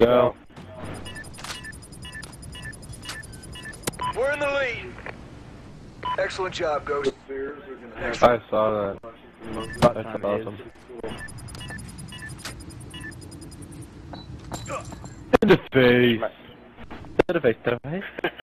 Go. We're in the lead. Excellent job, Ghost. I saw that. That's awesome. In the face. To the face, to the face.